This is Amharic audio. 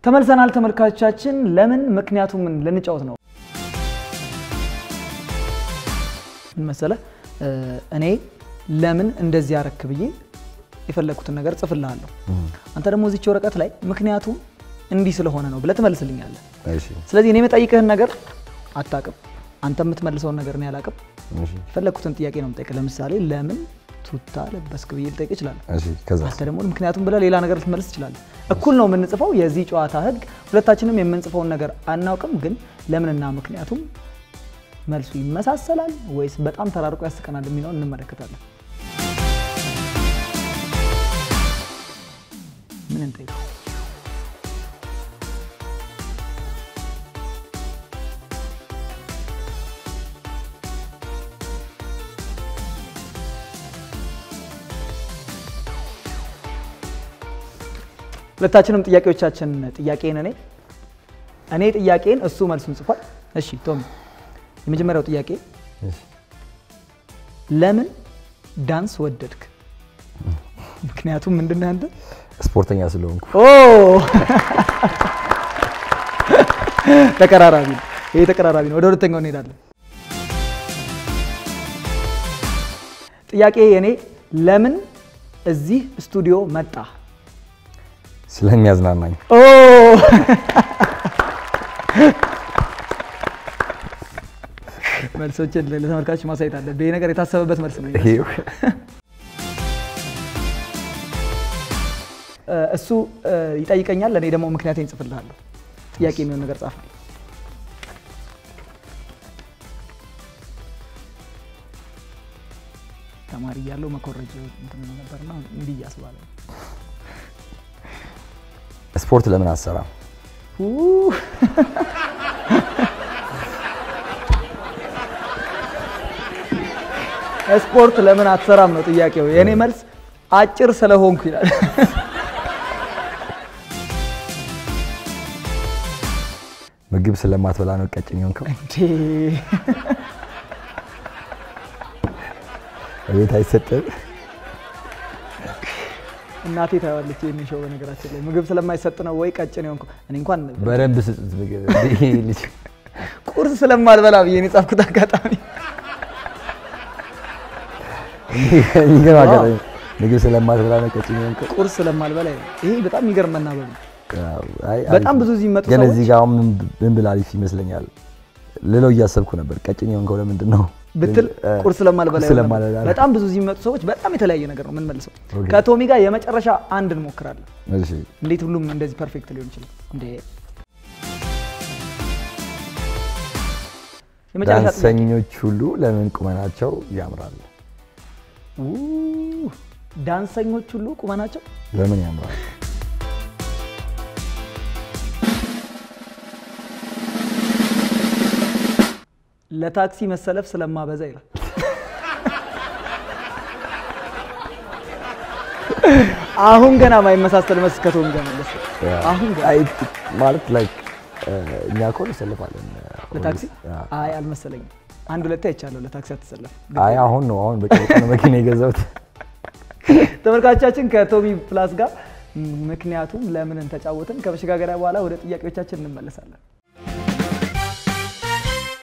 ተመልሰናል ተመልካቾቻችን ለምን ምክንያቱም ልንጫወት ነው መሰለ እኔ ለምን እንደዚህ ያረክ ብዬ የፈለኩትን ነገር ጽፍልሃለሁ አንተ ደግሞ እዚች ወረቀት ላይ ምክንያቱም እንዲህ ስለሆነ ነው ብለ ተመልስልኛለህ እሺ ስለዚህ እኔ መጠይቅህን ነገር አታቅም አንተ የምትመልሰውን ነገር ነው ያላቅም እሺ የፈለኩትን ጥያቄ ነው የምጠይቅህ ለምሳሌ ለምን ቱታ ለበስክ ብዬ ልጠይቅ ይችላል እሺ ከዛ አንተ ደግሞ ምክንያቱም ብለ ሌላ ነገር ልትመልስ ይችላል እኩል ነው የምንጽፈው የዚህ ጨዋታ ህግ ሁለታችንም የምንጽፈውን ነገር አናውቅም ግን ለምንና ምክንያቱም መልሱ ይመሳሰላል ወይስ በጣም ተራርቆ ያስቀናል የሚለውን እንመለከታለን ምን እንጠይቅ ሁለታችንም ጥያቄዎቻችን ጥያቄን እኔ ጥያቄን እሱ መልሱን ጽፏል እሺ ቶም የመጀመሪያው ጥያቄ እሺ ለምን ዳንስ ወደድክ ምክንያቱም ምንድነው አንተ ስፖርተኛ ስለሆንኩ ኦ ተቀራራቢ ይሄ ተቀራራቢ ነው ወደ ሁለተኛው እንሄዳለን ጥያቄ የኔ ለምን እዚህ ስቱዲዮ መጣ ስለሚያዝናናኝ ኦ መልሶችን ለተመልካቾች ማሳየት አለ በይ ነገር የታሰበበት መልስ ነው እሱ ይጠይቀኛል ለኔ ደግሞ ምክንያቴን ጽፍልሃለሁ ጥያቄ የሚሆን ነገር ጻፍ ተማሪ ያለው መኮረጅ እንትን ነበርና እንዲህ ያስባለ ስፖርት ለምን አሰራ ስፖርት ለምን አትሰራም ነው ጥያቄው የኔ መልስ አጭር ስለሆንኩ ይላል ምግብ ስለማትበላ ነው ቀጭን የሆንከው እንዴ እቤት አይሰጥም እናቴ ታያለች የኔ ሾው በነገራችን ላይ ምግብ ስለማይሰጥ ነው ወይ ቀጭን የሆንኩ እኔ እንኳን በረንብ ስጥት ምግብ ይሄ ልጅ ቁርስ ስለማልበላ ብዬ እኔ ጻፍኩት አጋጣሚ ይገርም አጋጣሚ ምግብ ስለማትበላ ነው ቀጭን የሆንከው ቁርስ ስለማልበላ ይሄ በጣም ይገርም መናበብ ነው በጣም ብዙ እዚህ መጥተው ግን እዚህ ጋር ምን ብላሊፍ ይመስለኛል ሌላው እያሰብኩ ነበር ቀጭን የሆንከው ለምንድን ነው ብትል ቁርስ ስለማልበላ በጣም ብዙ እዚህ መጡ ሰዎች በጣም የተለያየ ነገር ነው ምን መልሰው ከቶሚ ጋር የመጨረሻ አንድ እንሞክራለን እሺ እንዴት ሁሉም እንደዚህ ፐርፌክት ሊሆን ይችላል እንዴ የመጨረሻ ዳንሰኞች ሁሉ ለምን ቁመናቸው ያምራል ዳንሰኞች ሁሉ ቁመናቸው ለምን ያምራል ለታክሲ መሰለፍ ስለማበዛ ይላል አሁን ገና ማይመሳሰል መስከቶም ገና ለሰ አሁን አይ ማለት ላይክ እኛ ኮል ሰለፋለን ለታክሲ አይ አልመሰለኝም አንድ ሁለት አይቻለሁ ለታክሲ አትሰለፍ አይ አሁን በቀን መኪና የገዛሁት ተመልካቾቻችን ከቶሚ ፕላስ ጋር ምክንያቱም ለምን እንተጫወትን ከበሽጋገሪያ በኋላ ወደ ጥያቄዎቻችን እንመለሳለን